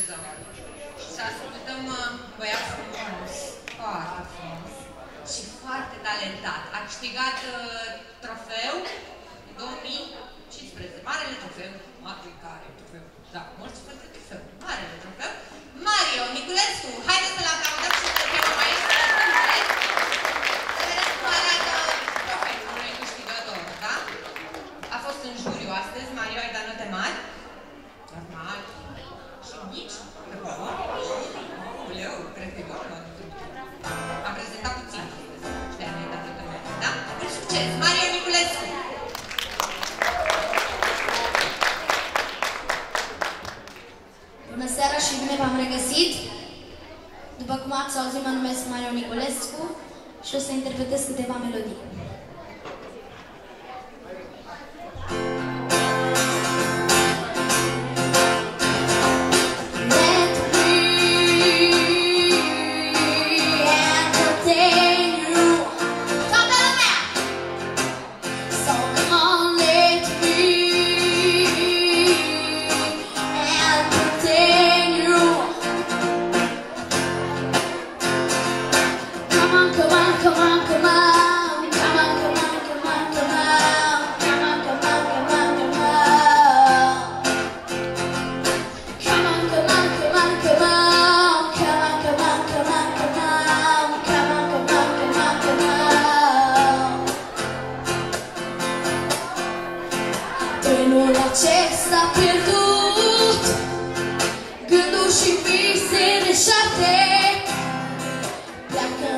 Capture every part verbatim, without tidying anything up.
pauză. Și ascultăm băiat frumos, foarte frumos și foarte talentat. A câștigat uh, trofeu în două mii cincisprezece, marele trofeu, marele trofeu, da, mulțumesc trofeu, marele trofeu, Mario Niculescu. Haideți să-l aplaudăm și să fie mai este. Să vedem cum arată trofeul câștigător, da? A fost în juriu astăzi. Mario, ai dat note mari? Normal. Și mici? Uleu, cred că e bun. Am prezentat puțin. Și de-aia mi-ai dat note mari, da? Mult succes! Mario Niculescu! Bună seara și bine v-am regăsit! După cum ați auzit, mă numesc Mario Niculescu și o să interpretez câteva melodii. Trenul acesta pierdut, gânduri și vise deșarte, pleacă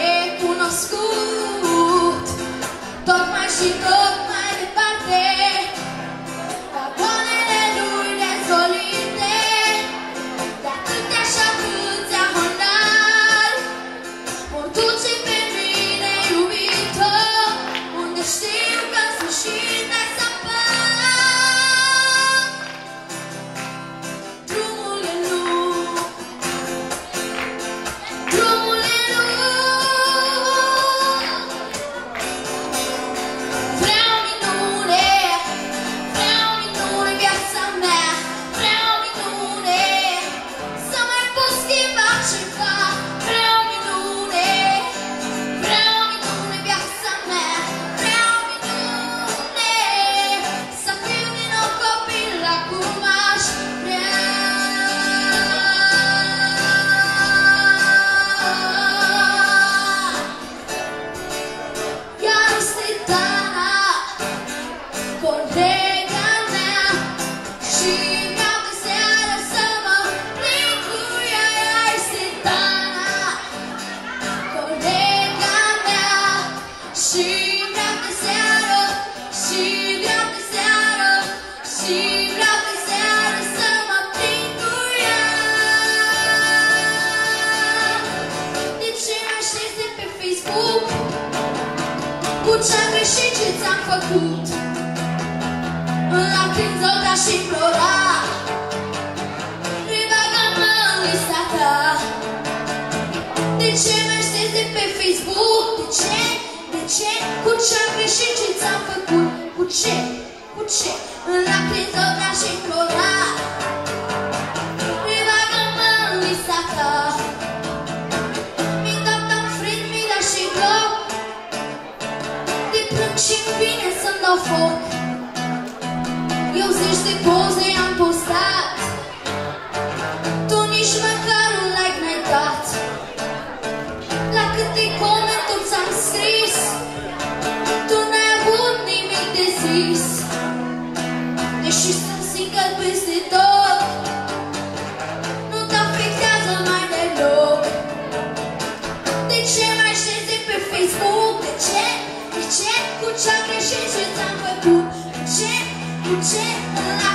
necunoscut, tot mai și tot mai departe. Vagoanele lui dezvolite, de atâtea și atâția hondari, mă duce pe mine, iubito, unde știu că în sfârșit ai să ce-am greșit și ți-am făcut. La când zăuda și implora, revagă-mă în lista ta. De ce mă aștepți de pe Facebook? De ce? De ce? Cu ce-am greșit și ți-am făcut? Cu ce? Cu ce? La când zăuda și implora, revagă-mă în lista ta. Mi-i dat un frig, mi-i dat și glob, și-mi vine să-mi dau foc. Eu zeci de poze am postat, tu nici măcar un like n-ai dat. La câte comentarii ți-am scris, tu n-ai avut nimic de zis. Deși sunt single peste tot, nu te afectează mai deloc. De ce mai aștepți de pe Facebook? De ce? De ce? Cu ce-am greșit și ți-am făcut? Cu ce? Cu ce?